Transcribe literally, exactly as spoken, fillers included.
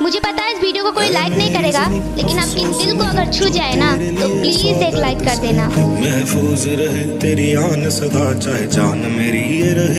मुझे पता है इस वीडियो को कोई लाइक नहीं करेगा, लेकिन आपके दिल को अगर छू जाए ना तो प्लीज एक लाइक कर देना। महफूज रहे तेरी आन सदा, चाहे जान मेरी ये रहे।